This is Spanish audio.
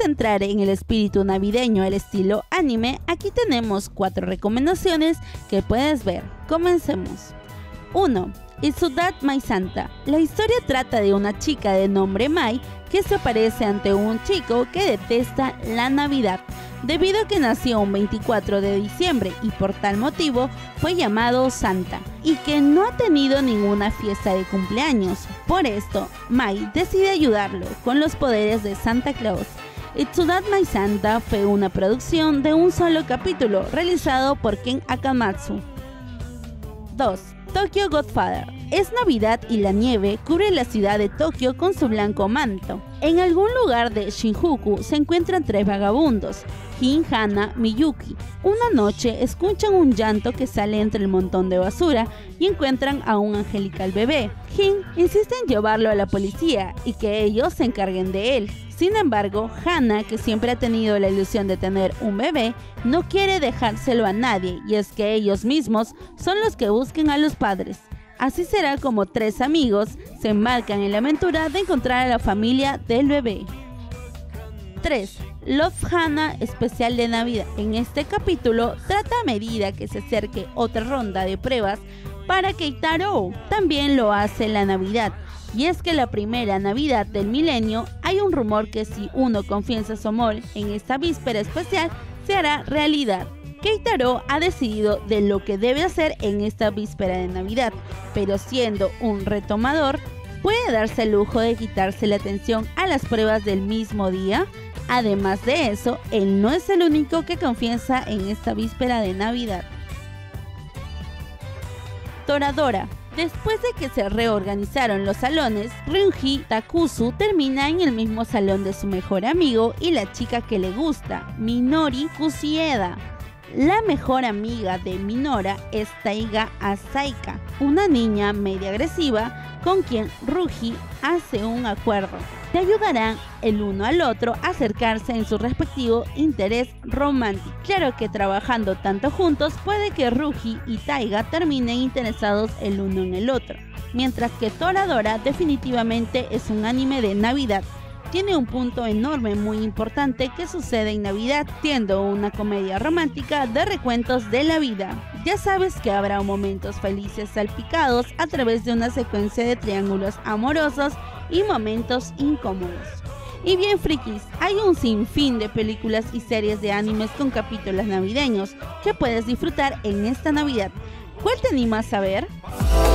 entrar en el espíritu navideño al estilo anime, aquí tenemos 4 recomendaciones que puedes ver. Comencemos. 1. It's That My Santa. La historia trata de una chica de nombre Mai que se aparece ante un chico que detesta la Navidad, debido a que nació un 24 de diciembre y por tal motivo fue llamado Santa, y que no ha tenido ninguna fiesta de cumpleaños. Por esto, Mai decide ayudarlo con los poderes de Santa Claus. It's That My Santa fue una producción de un solo capítulo realizado por Ken Akamatsu. 2. Tokyo Godfather. Es Navidad y la nieve cubre la ciudad de Tokio con su blanco manto. En algún lugar de Shinjuku se encuentran 3 vagabundos, Jin, Hana, Miyuki. Una noche escuchan un llanto que sale entre el montón de basura y encuentran a un angelical bebé. Jin insiste en llevarlo a la policía y que ellos se encarguen de él. Sin embargo, Hana, que siempre ha tenido la ilusión de tener un bebé, no quiere dejárselo a nadie, y es que ellos mismos son los que busquen a los padres. Así será como 3 amigos se embarcan en la aventura de encontrar a la familia del bebé. 3. Love Hana especial de Navidad. En este capítulo trata a medida que se acerque otra ronda de pruebas para Keitaro. También lo hace la Navidad. Y es que la primera Navidad del milenio hay un rumor que si uno confiesa su amor en esta víspera especial se hará realidad. Keitaro ha decidido de lo que debe hacer en esta víspera de Navidad, pero siendo un retomador, ¿puede darse el lujo de quitarse la atención a las pruebas del mismo día? Además de eso, él no es el único que confiesa en esta víspera de Navidad. Toradora. Después de que se reorganizaron los salones, Ryuji Takusu termina en el mismo salón de su mejor amigo y la chica que le gusta, Minori Kusieda. La mejor amiga de Minora es Taiga Asaika, una niña media agresiva con quien Ryuji hace un acuerdo. Se ayudarán el uno al otro a acercarse en su respectivo interés romántico. Claro que trabajando tanto juntos puede que Ryuji y Taiga terminen interesados el uno en el otro. Mientras que Toradora definitivamente es un anime de Navidad. Tiene un punto enorme muy importante que sucede en Navidad, siendo una comedia romántica de recuentos de la vida. Ya sabes que habrá momentos felices salpicados a través de una secuencia de triángulos amorosos y momentos incómodos. Y bien frikis, hay un sinfín de películas y series de animes con capítulos navideños que puedes disfrutar en esta Navidad. ¿Cuál te animas a ver?